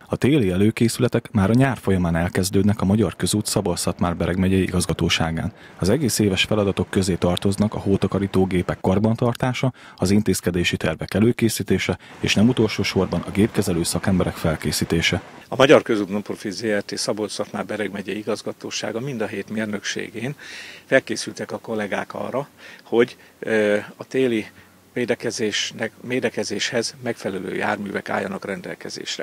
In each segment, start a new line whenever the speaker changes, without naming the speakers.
A téli előkészületek már a nyár folyamán elkezdődnek a Magyar Közút Szabolcs-Szatmár-Bereg megyei igazgatóságán. Az egész éves feladatok közé tartoznak a hótakarítógépek karbantartása, az intézkedési tervek előkészítése és nem utolsó sorban a gépkezelő szakemberek felkészítése.
A Magyar Közút Non-Profit Zrt. Szabolcs-Szatmár-Bereg megyei igazgatósága mind a 7 mérnökségén felkészültek a kollégák arra, hogy a téli médekezéshez megfelelő járművek álljanak rendelkezésre.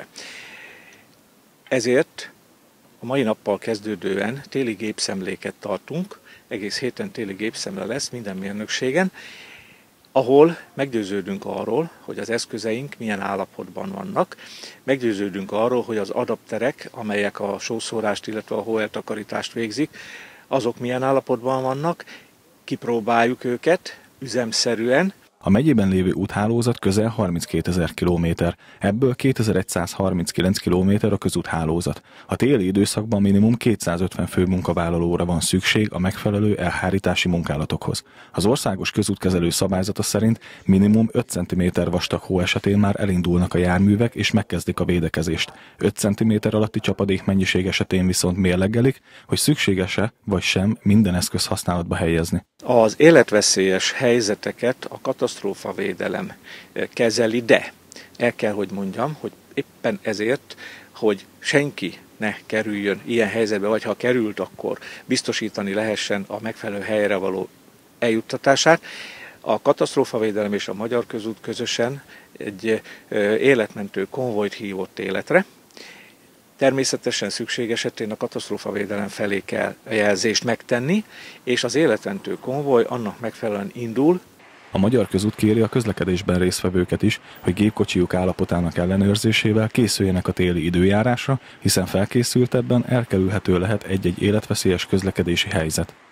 Ezért a mai nappal kezdődően téli gépszemléket tartunk, egész héten téli gépszemle lesz minden mérnökségen, ahol meggyőződünk arról, hogy az eszközeink milyen állapotban vannak, meggyőződünk arról, hogy az adapterek, amelyek a sószórást, illetve a hóeltakarítást végzik, azok milyen állapotban vannak, kipróbáljuk őket üzemszerűen.
A megyében lévő úthálózat közel 32 000 kilométer, ebből 2139 kilométer a közúthálózat. A téli időszakban minimum 250 fő munkavállalóra van szükség a megfelelő elhárítási munkálatokhoz. Az országos közútkezelő szabályzata szerint minimum 5 cm vastag hó esetén már elindulnak a járművek és megkezdik a védekezést. 5 cm alatti csapadékmennyiség esetén viszont mérlegelik, hogy szükséges-e vagy sem minden eszköz használatba helyezni.
Az életveszélyes helyzeteket a katasztrófavédelem kezeli, de el kell, hogy mondjam, hogy éppen ezért, hogy senki ne kerüljön ilyen helyzetbe, vagy ha került, akkor biztosítani lehessen a megfelelő helyre való eljuttatását. A katasztrófavédelem és a Magyar Közút közösen egy életmentő konvojt hívott életre. Természetesen szükség esetén a katasztrófavédelem felé kell a jelzést megtenni, és az életmentő konvoj annak megfelelően indul.
A Magyar Közút kéri a közlekedésben résztvevőket is, hogy gépkocsijuk állapotának ellenőrzésével készüljenek a téli időjárásra, hiszen felkészültebben elkerülhető lehet egy-egy életveszélyes közlekedési helyzet.